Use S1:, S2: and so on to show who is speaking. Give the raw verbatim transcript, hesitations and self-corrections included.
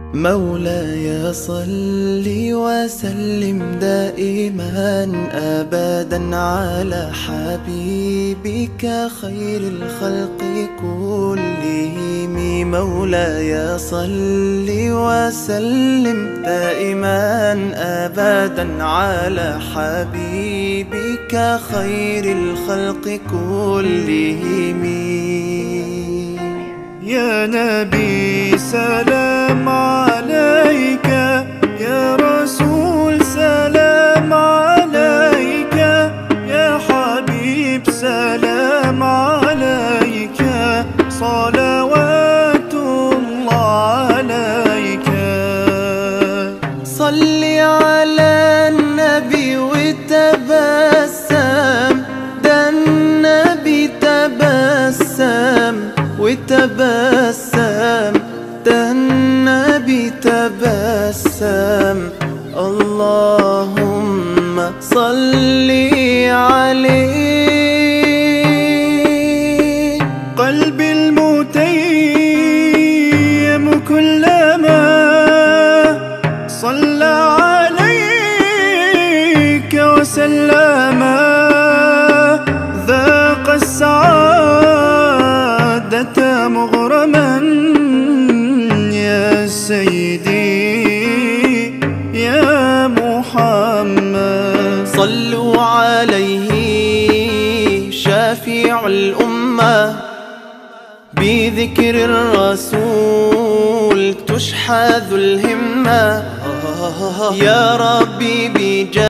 S1: مولاي صل وسلم دائما أبدا على حبيبك خير الخلق كلهم. مولاي صل وسلم دائما أبدا على حبيبك خير الخلق كلهم.
S2: يا نبي سلام عليك، يا رسول سلام عليك، يا حبيب سلام عليك، صلوات الله عليك.
S1: صل على النبي وتبسم، ده النبي تبسم وتبسم، ده النبي تبسم. اللهم صل عليه.
S2: قلبي المتيم كلما صلى عليك وسلم ذاق السعادة مغرما. يا سيدي يا محمد
S1: صلوا عليه شافع الأمة، بذكر الرسول تشحذ الهمة. يا ربي بجاه